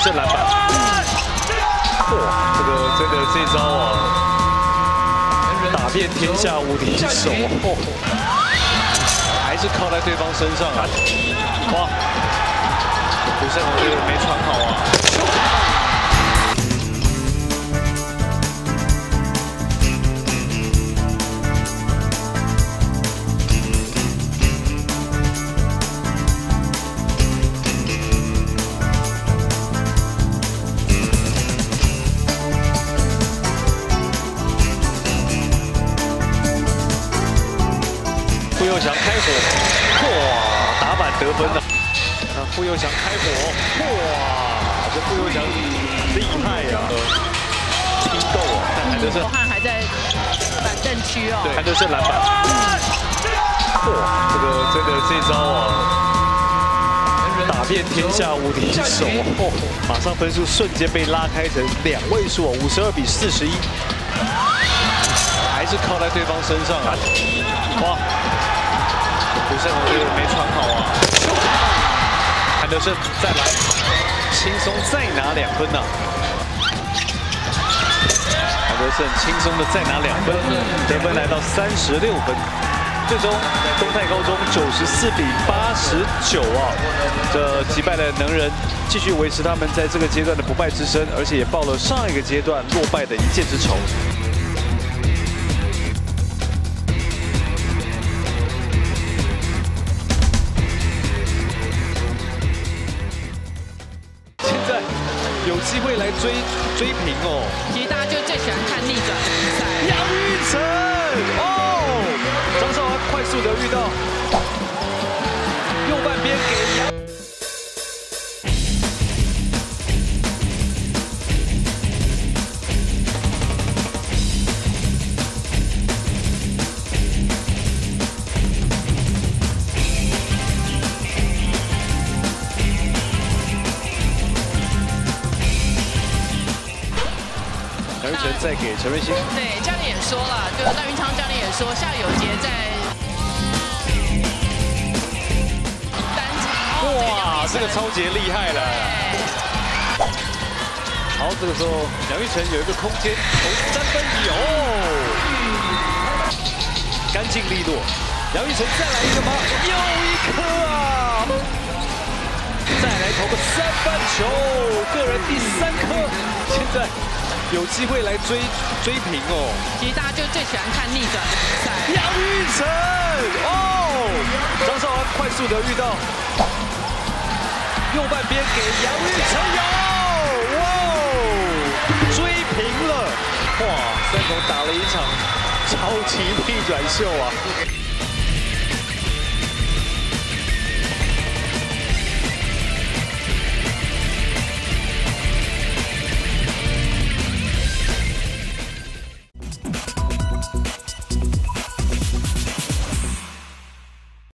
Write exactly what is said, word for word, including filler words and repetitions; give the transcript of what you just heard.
是篮板。哇，这个真的这招啊，打遍天下无敌手，还是靠在对方身上啊！哇，胡胜宏这个没传好啊！ 傅佑翔开火，哇，打板得分了。啊，傅佑翔开火，哇，这傅佑翔厉害呀、啊！拼斗啊，但韩德胜， 罗汉还在板凳区哦。 对，韩德胜篮板。哇，这个真的这招啊，打遍天下无敌手，马上分数瞬间被拉开成两位数，五十二比四十一，还是靠在对方身上啊！哇！ 胡胜宏这个没传好啊！韩德胜再来，轻松再拿两分呐、啊！韩德胜轻松的再拿两分，得分来到三十六分。最终东泰高中九十四比八十九啊，这击败了能人，继续维持他们在这个阶段的不败之身，而且也报了上一个阶段落败的一箭之仇。 有机会来追追平哦。 其实大家就最喜欢看逆转的比赛。 杨玉成哦，张韶涵快速的遇到右半边给杨。杨玉成再给陈瑞欣。 对，教练也说了，就赖云昌教练也说，夏友杰在单场。哇， 这个超级厉害了。好，这个时候杨玉成有一个空间投三分有，干净利落。杨玉成再来一个吗？又一颗啊！再来投个三分球，个人第三颗，现在。 有机会来追追平哦！ 其实大家就最喜欢看逆转的比赛。 杨玉成哦，张韶涵快速的遇到右半边给杨玉成有，哇，追平了！哇，三重打了一场超级逆转秀啊！